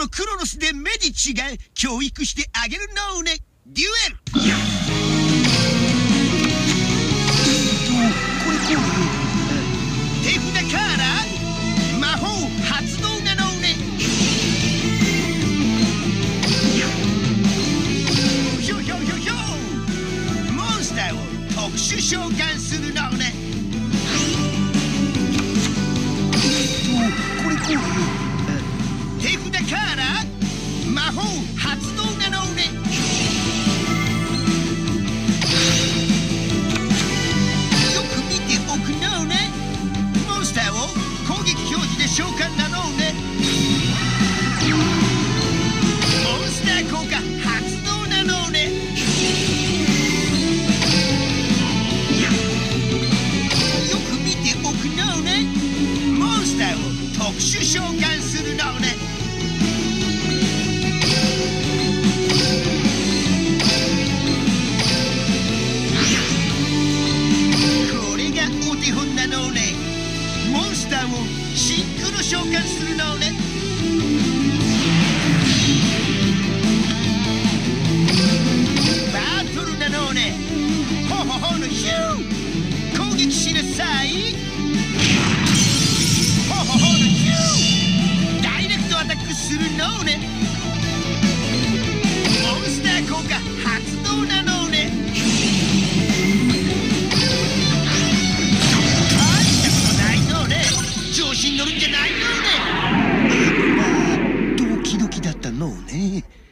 クロノスでメディッチが教育してあげるのね。デュエル。これ手札から魔法発動なのね。ひょひょひょひょ、モンスターを特殊召喚するのね。これ手札から魔法発動なのね。よく見ておくのね。モンスターを攻撃表示で召喚なのね。モンスター効果発動なのね。よく見ておくのね。モンスターを特殊召喚するのね。これがお手本なのね。モンスターをシンクロ召喚するのね。バトルなのね。ほほほのヒュー、攻撃しなさい。ほほほのヒュー、ダイレクトアタックするのね。モンスター効果発動なのね。大したことないのね。調子に乗るんじゃないのね。ドキドキだったのね。